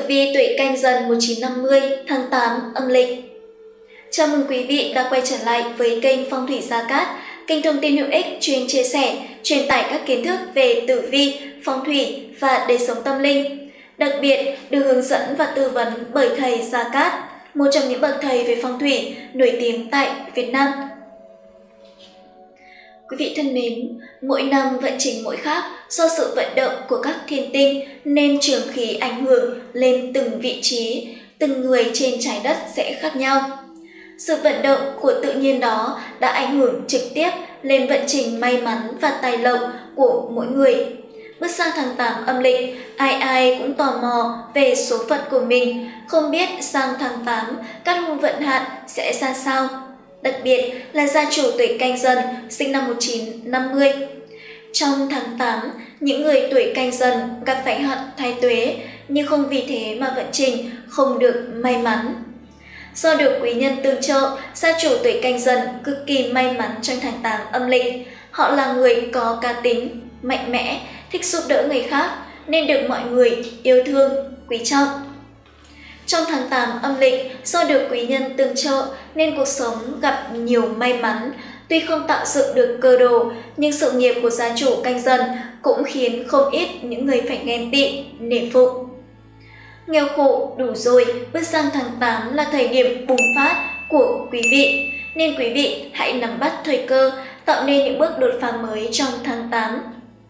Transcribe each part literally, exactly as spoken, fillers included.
vi tuổi Canh Dần một nghìn chín trăm năm mươi tháng tám âm lịch. Chào mừng quý vị đã quay trở lại với kênh Phong thủy Gia Cát, kênh thông tin hữu ích chuyên chia sẻ, truyền tải các kiến thức về tử vi, phong thủy và đời sống tâm linh. Đặc biệt được hướng dẫn và tư vấn bởi thầy Gia Cát, một trong những bậc thầy về phong thủy nổi tiếng tại Việt Nam. Quý vị thân mến, mỗi năm vận trình mỗi khác do sự vận động của các thiên tinh nên trường khí ảnh hưởng lên từng vị trí, từng người trên trái đất sẽ khác nhau. Sự vận động của tự nhiên đó đã ảnh hưởng trực tiếp lên vận trình may mắn và tài lộc của mỗi người. Bước sang tháng tám âm lịch, ai ai cũng tò mò về số phận của mình, không biết sang tháng tám các hung vận hạn sẽ ra sao. Đặc biệt là gia chủ tuổi Canh Dần sinh năm một nghìn chín trăm năm mươi. Trong tháng tám, những người tuổi Canh Dần gặp phải hạn thái tuế, nhưng không vì thế mà vận trình không được may mắn. Do được quý nhân tương trợ, gia chủ tuổi Canh Dần cực kỳ may mắn trong tháng tám âm lịch. Họ là người có cá tính, mạnh mẽ, thích giúp đỡ người khác, nên được mọi người yêu thương, quý trọng. Trong tháng tám âm lịch, do được quý nhân tương trợ nên cuộc sống gặp nhiều may mắn. Tuy không tạo dựng được cơ đồ, nhưng sự nghiệp của gia chủ Canh Dần cũng khiến không ít những người phải ghen tị, nể phục. Nghèo khổ đủ rồi, bước sang tháng tám là thời điểm bùng phát của quý vị, nên quý vị hãy nắm bắt thời cơ, tạo nên những bước đột phá mới trong tháng tám.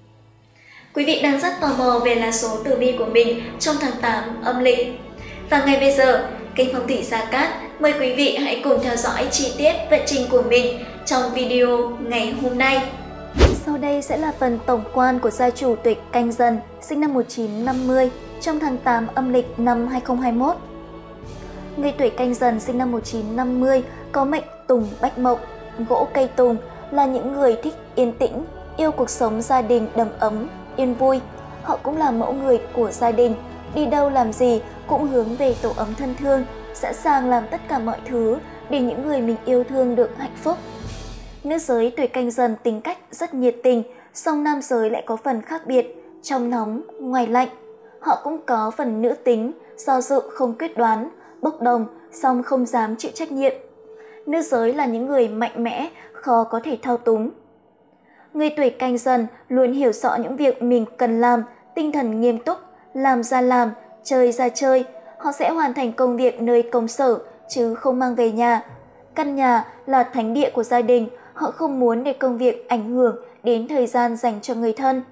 Quý vị đang rất tò mò về lá số tử vi của mình trong tháng tám âm lịch. Và ngay bây giờ, kênh Phong thủy Gia Cát mời quý vị hãy cùng theo dõi chi tiết vận trình của mình trong video ngày hôm nay. Sau đây sẽ là phần tổng quan của gia chủ tuổi Canh Dần sinh năm một nghìn chín trăm năm mươi trong tháng tám âm lịch năm hai nghìn không trăm hai mươi mốt. Người tuổi Canh Dần sinh năm một nghìn chín trăm năm mươi có mệnh Tùng Bách Mộc, gỗ cây tùng, là những người thích yên tĩnh, yêu cuộc sống gia đình đầm ấm, yên vui. Họ cũng là mẫu người của gia đình, đi đâu làm gì cũng hướng về tổ ấm thân thương, sẵn sàng làm tất cả mọi thứ để những người mình yêu thương được hạnh phúc. Nữ giới tuổi Canh Dần tính cách rất nhiệt tình, song nam giới lại có phần khác biệt, trong nóng, ngoài lạnh. Họ cũng có phần nữ tính, do dự không quyết đoán, bốc đồng, song không dám chịu trách nhiệm. Nữ giới là những người mạnh mẽ, khó có thể thao túng. Người tuổi Canh Dần luôn hiểu rõ những việc mình cần làm, tinh thần nghiêm túc, làm ra làm, chơi ra chơi. Họ sẽ hoàn thành công việc nơi công sở, chứ không mang về nhà. Căn nhà là thánh địa của gia đình, họ không muốn để công việc ảnh hưởng đến thời gian dành cho người thân.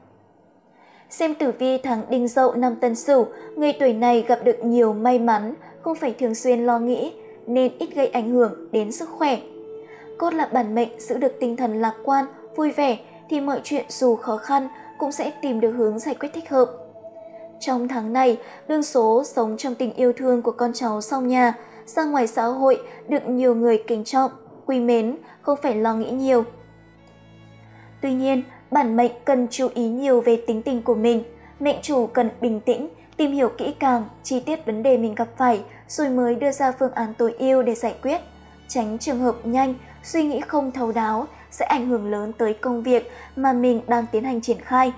Xem tử vi tháng Đinh Dậu năm Tân Sửu, người tuổi này gặp được nhiều may mắn, không phải thường xuyên lo nghĩ, nên ít gây ảnh hưởng đến sức khỏe. Cốt là bản mệnh giữ được tinh thần lạc quan, vui vẻ, thì mọi chuyện dù khó khăn cũng sẽ tìm được hướng giải quyết thích hợp. Trong tháng này, đương số sống trong tình yêu thương của con cháu sau nhà, ra ngoài xã hội được nhiều người kính trọng, quý mến, không phải lo nghĩ nhiều. Tuy nhiên, bản mệnh cần chú ý nhiều về tính tình của mình. Mệnh chủ cần bình tĩnh, tìm hiểu kỹ càng, chi tiết vấn đề mình gặp phải, rồi mới đưa ra phương án tối ưu để giải quyết. Tránh trường hợp nhanh, suy nghĩ không thấu đáo sẽ ảnh hưởng lớn tới công việc mà mình đang tiến hành triển khai.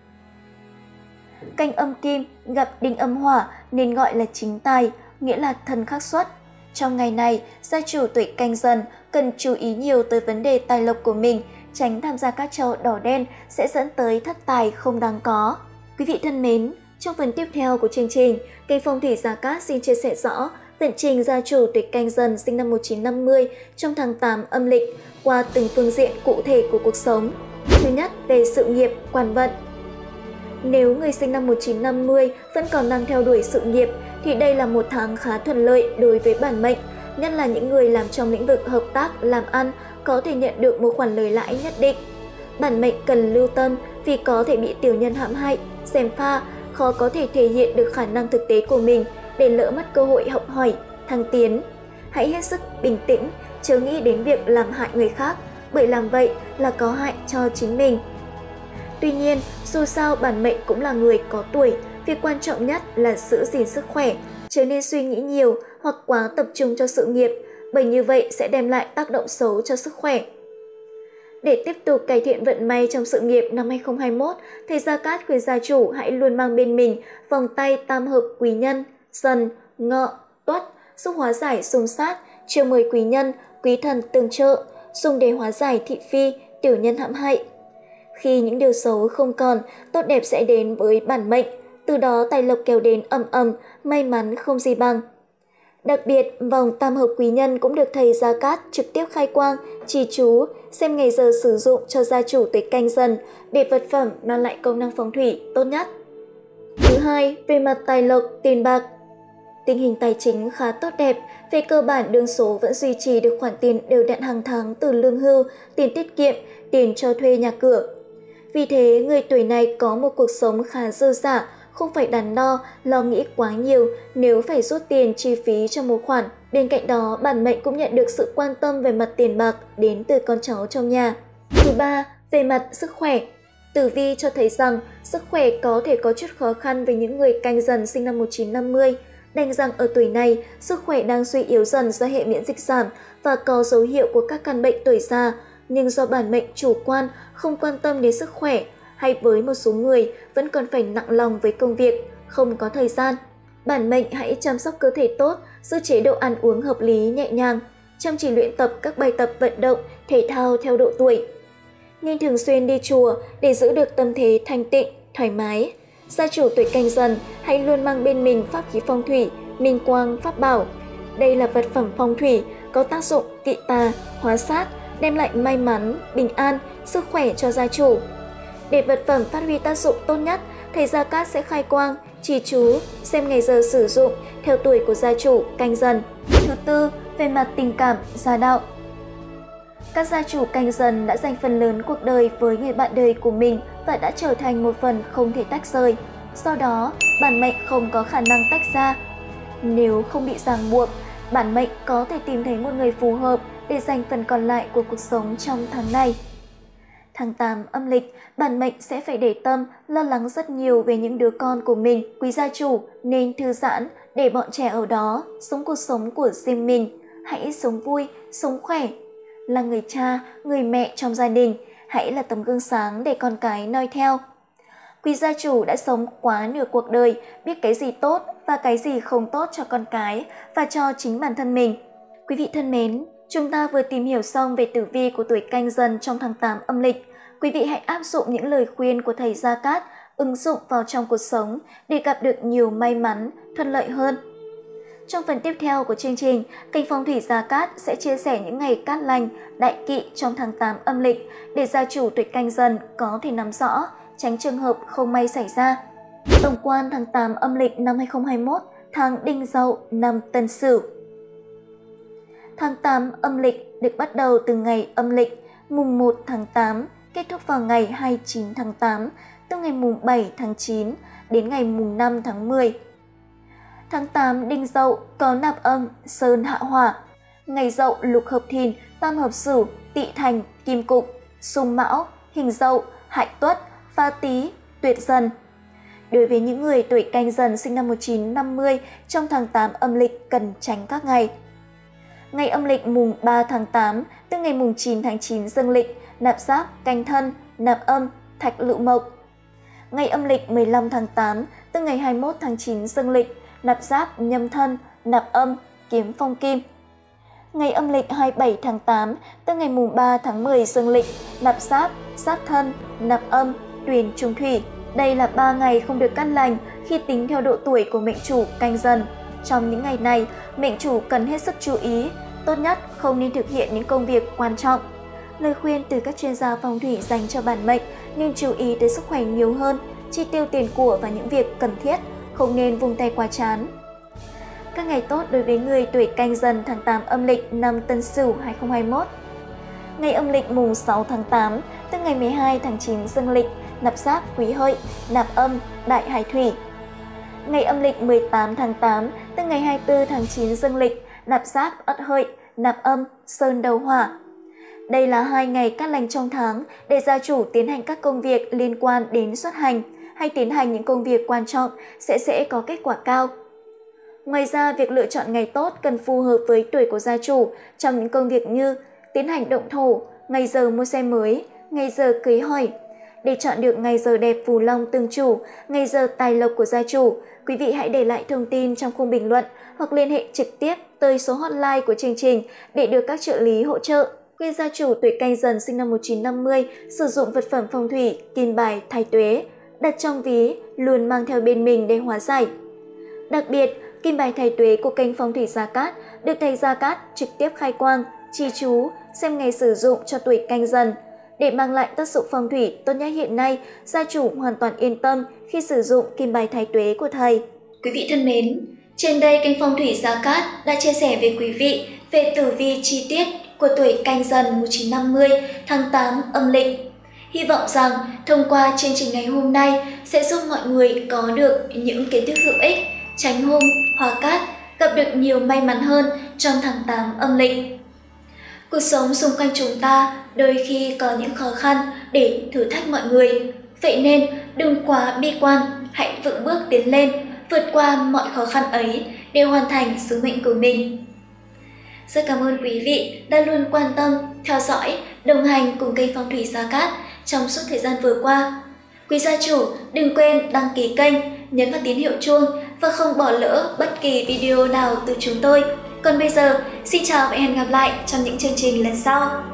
Canh âm kim gặp đinh âm hỏa nên gọi là chính tài, nghĩa là thân khắc xuất. Trong ngày này, gia chủ tuổi Canh Dần cần chú ý nhiều tới vấn đề tài lộc của mình, tránh tham gia các trò đỏ đen sẽ dẫn tới thất tài không đáng có. Quý vị thân mến, trong phần tiếp theo của chương trình, kênh Phong thủy Gia Cát xin chia sẻ rõ vận trình gia chủ tuổi Canh Dần sinh năm một nghìn chín trăm năm mươi trong tháng tám âm lịch qua từng phương diện cụ thể của cuộc sống. Thứ nhất, về sự nghiệp, quan vận. Nếu người sinh năm một nghìn chín trăm năm mươi vẫn còn đang theo đuổi sự nghiệp thì đây là một tháng khá thuận lợi đối với bản mệnh, nhất là những người làm trong lĩnh vực hợp tác, làm ăn có thể nhận được một khoản lời lãi nhất định. Bản mệnh cần lưu tâm vì có thể bị tiểu nhân hãm hại, gièm pha, khó có thể thể hiện được khả năng thực tế của mình để lỡ mất cơ hội học hỏi, thăng tiến. Hãy hết sức bình tĩnh, chớ nghĩ đến việc làm hại người khác, bởi làm vậy là có hại cho chính mình. Tuy nhiên, dù sao bản mệnh cũng là người có tuổi, việc quan trọng nhất là giữ gìn sức khỏe, chớ nên suy nghĩ nhiều hoặc quá tập trung cho sự nghiệp, bởi như vậy sẽ đem lại tác động xấu cho sức khỏe. Để tiếp tục cải thiện vận may trong sự nghiệp năm hai nghìn không trăm hai mươi mốt, thầy Gia Cát khuyên gia chủ hãy luôn mang bên mình vòng tay tam hợp quý nhân, Dần, Ngọ, Tuất giúp hóa giải xung sát, chiêu mời quý nhân, quý thần tương trợ, dùng để hóa giải thị phi, tiểu nhân hãm hại. Khi những điều xấu không còn, tốt đẹp sẽ đến với bản mệnh, từ đó tài lộc kéo đến ầm ầm, may mắn không gì bằng. Đặc biệt, vòng tam hợp quý nhân cũng được thầy Gia Cát trực tiếp khai quang, trì chú, xem ngày giờ sử dụng cho gia chủ tuổi Canh Dần để vật phẩm mang lại công năng phong thủy tốt nhất. Thứ hai, về mặt tài lộc, tiền bạc. Tình hình tài chính khá tốt đẹp, về cơ bản đương số vẫn duy trì được khoản tiền đều đặn hàng tháng từ lương hưu, tiền tiết kiệm, tiền cho thuê nhà cửa. Vì thế, người tuổi này có một cuộc sống khá dư dả, không phải đắn đo, lo nghĩ quá nhiều nếu phải rút tiền chi phí cho một khoản. Bên cạnh đó, bản mệnh cũng nhận được sự quan tâm về mặt tiền bạc đến từ con cháu trong nhà. Thứ ba, về mặt sức khỏe. Tử vi cho thấy rằng sức khỏe có thể có chút khó khăn với những người Canh Dần sinh năm một nghìn chín trăm năm mươi. Đành rằng ở tuổi này, sức khỏe đang suy yếu dần do hệ miễn dịch giảm và có dấu hiệu của các căn bệnh tuổi già, nhưng do bản mệnh chủ quan, không quan tâm đến sức khỏe, hay với một số người vẫn còn phải nặng lòng với công việc, không có thời gian. Bản mệnh hãy chăm sóc cơ thể tốt, giữ chế độ ăn uống hợp lý nhẹ nhàng, chăm chỉ luyện tập các bài tập vận động, thể thao theo độ tuổi. Nên thường xuyên đi chùa để giữ được tâm thế thanh tịnh, thoải mái. Gia chủ tuổi Canh Dần hãy luôn mang bên mình pháp khí phong thủy, minh quang, pháp bảo. Đây là vật phẩm phong thủy có tác dụng kỵ tà, hóa sát, đem lại may mắn, bình an, sức khỏe cho gia chủ. Để vật phẩm phát huy tác dụng tốt nhất, thầy Gia Cát sẽ khai quang, trì chú, xem ngày giờ sử dụng theo tuổi của gia chủ Canh Dần. Thứ tư, về mặt tình cảm, gia đạo. Các gia chủ Canh Dần đã dành phần lớn cuộc đời với người bạn đời của mình và đã trở thành một phần không thể tách rời. Do đó, bản mệnh không có khả năng tách ra. Nếu không bị ràng buộc, bản mệnh có thể tìm thấy một người phù hợp để dành phần còn lại của cuộc sống trong tháng này. Tháng tám âm lịch, bản mệnh sẽ phải để tâm, lo lắng rất nhiều về những đứa con của mình. Quý gia chủ nên thư giãn để bọn trẻ ở đó sống cuộc sống của riêng mình. Hãy sống vui, sống khỏe. Là người cha, người mẹ trong gia đình, hãy là tấm gương sáng để con cái noi theo. Quý gia chủ đã sống quá nửa cuộc đời, biết cái gì tốt và cái gì không tốt cho con cái và cho chính bản thân mình. Quý vị thân mến, chúng ta vừa tìm hiểu xong về tử vi của tuổi Canh Dần trong tháng tám âm lịch. Quý vị hãy áp dụng những lời khuyên của thầy Gia Cát, ứng dụng vào trong cuộc sống để gặp được nhiều may mắn, thuận lợi hơn. Trong phần tiếp theo của chương trình, kênh Phong thủy Gia Cát sẽ chia sẻ những ngày cát lành, đại kỵ trong tháng tám âm lịch để gia chủ tuổi Canh Dần có thể nắm rõ, tránh trường hợp không may xảy ra. Tổng quan tháng tám âm lịch năm hai nghìn không trăm hai mươi mốt, tháng Đinh Dậu năm Tân Sửu. Tháng tám âm lịch được bắt đầu từ ngày âm lịch mùng một tháng tám, kết thúc vào ngày hai mươi chín tháng tám, từ ngày mùng bảy tháng chín đến ngày mùng năm tháng mười. Tháng tám Đinh Dậu có nạp âm Sơn hạ hỏa, ngày Dậu lục hợp Thìn, tam hợp Sửu, Tỵ Thành, Kim Cục, xung Mão, hình Dậu, hại Tuất, pha Tý, tuyệt Dần. Đối với những người tuổi Canh Dần sinh năm một nghìn chín trăm năm mươi, trong tháng tám âm lịch cần tránh các ngày. Ngày âm lịch mùng ba tháng tám, từ ngày mùng chín tháng chín dương lịch, nạp Giáp, Canh Thân, nạp âm, Thạch Lựu Mộc. Ngày âm lịch mười lăm tháng tám, từ ngày hai mươi mốt tháng chín dương lịch, nạp Giáp, Nhâm Thân, nạp âm, Kiếm Phong Kim. Ngày âm lịch hai mươi bảy tháng tám, từ ngày mùng ba tháng mười dương lịch, nạp Giáp, Giáp Thân, nạp âm, Tuyền Trung Thủy. Đây là ba ngày không được cát lành khi tính theo độ tuổi của mệnh chủ Canh Dần. Trong những ngày này, mệnh chủ cần hết sức chú ý, tốt nhất không nên thực hiện những công việc quan trọng. Lời khuyên từ các chuyên gia phong thủy dành cho bản mệnh nên chú ý tới sức khỏe nhiều hơn, chi tiêu tiền của và những việc cần thiết, không nên vung tay quá chán. Các ngày tốt đối với người tuổi Canh Dần tháng tám âm lịch năm Tân Sửu hai nghìn không trăm hai mươi mốt. Ngày âm lịch mùng sáu tháng tám, từ ngày mười hai tháng chín dương lịch, nạp Giáp, Quý Hợi, nạp âm, Đại Hải Thủy. Ngày âm lịch mười tám tháng tám, từ ngày hai mươi tư tháng chín dương lịch, nạp Giáp, Ất Hợi, nạp âm, Sơn Đầu Hỏa. Đây là hai ngày cát lành trong tháng để gia chủ tiến hành các công việc liên quan đến xuất hành hay tiến hành những công việc quan trọng sẽ dễ có kết quả cao. Ngoài ra, việc lựa chọn ngày tốt cần phù hợp với tuổi của gia chủ trong những công việc như tiến hành động thổ, ngày giờ mua xe mới, ngày giờ cưới hỏi. Để chọn được ngày giờ đẹp phù long tương chủ, ngày giờ tài lộc của gia chủ, quý vị hãy để lại thông tin trong khung bình luận hoặc liên hệ trực tiếp tới số hotline của chương trình để được các trợ lý hỗ trợ. Quý gia chủ tuổi Canh Dần sinh năm một nghìn chín trăm năm mươi sử dụng vật phẩm phong thủy kim bài thái tuế, đặt trong ví, luôn mang theo bên mình để hóa giải. Đặc biệt, kim bài thái tuế của kênh Phong thủy Gia Cát được thầy Gia Cát trực tiếp khai quang, chi chú, xem ngày sử dụng cho tuổi Canh Dần. Để mang lại tác dụng phong thủy tốt nhất hiện nay, gia chủ hoàn toàn yên tâm khi sử dụng kim bài thái tuế của thầy. Quý vị thân mến, trên đây kênh Phong thủy Gia Cát đã chia sẻ với quý vị về tử vi chi tiết của tuổi Canh Dần một nghìn chín trăm năm mươi tháng tám âm lịch. Hy vọng rằng thông qua chương trình ngày hôm nay sẽ giúp mọi người có được những kiến thức hữu ích, tránh hung, hóa cát, gặp được nhiều may mắn hơn trong tháng tám âm lịch. Cuộc sống xung quanh chúng ta đôi khi có những khó khăn để thử thách mọi người. Vậy nên đừng quá bi quan, hãy vững bước tiến lên, vượt qua mọi khó khăn ấy để hoàn thành sứ mệnh của mình. Rất cảm ơn quý vị đã luôn quan tâm, theo dõi, đồng hành cùng kênh Phong thủy Gia Cát trong suốt thời gian vừa qua. Quý gia chủ đừng quên đăng ký kênh, nhấn vào tín hiệu chuông và không bỏ lỡ bất kỳ video nào từ chúng tôi. Còn bây giờ, xin chào và hẹn gặp lại trong những chương trình lần sau.